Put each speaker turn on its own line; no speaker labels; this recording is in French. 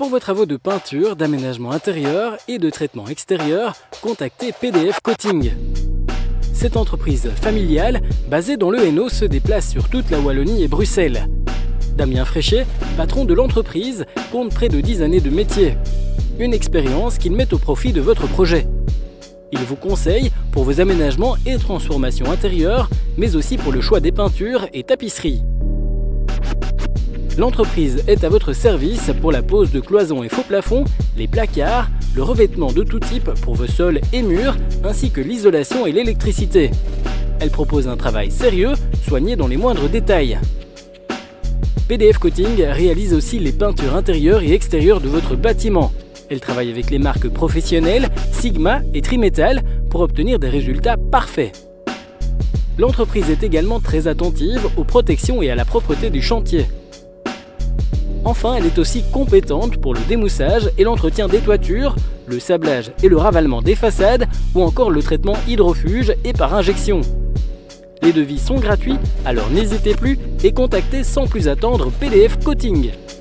Pour vos travaux de peinture, d'aménagement intérieur et de traitement extérieur, contactez PDF Coating. Cette entreprise familiale, basée dans le Hainaut, se déplace sur toute la Wallonie et Bruxelles. Damien Fréchet, patron de l'entreprise, compte près de 10 années de métier. Une expérience qu'il met au profit de votre projet. Il vous conseille pour vos aménagements et transformations intérieures, mais aussi pour le choix des peintures et tapisseries. L'entreprise est à votre service pour la pose de cloisons et faux plafonds, les placards, le revêtement de tout type pour vos sols et murs, ainsi que l'isolation et l'électricité. Elle propose un travail sérieux, soigné dans les moindres détails. PDF Coating réalise aussi les peintures intérieures et extérieures de votre bâtiment. Elle travaille avec les marques professionnelles, Sigma et Trimetal pour obtenir des résultats parfaits. L'entreprise est également très attentive aux protections et à la propreté du chantier. Enfin, elle est aussi compétente pour le démoussage et l'entretien des toitures, le sablage et le ravalement des façades ou encore le traitement hydrofuge et par injection. Les devis sont gratuits, alors n'hésitez plus et contactez sans plus attendre PDF Coating.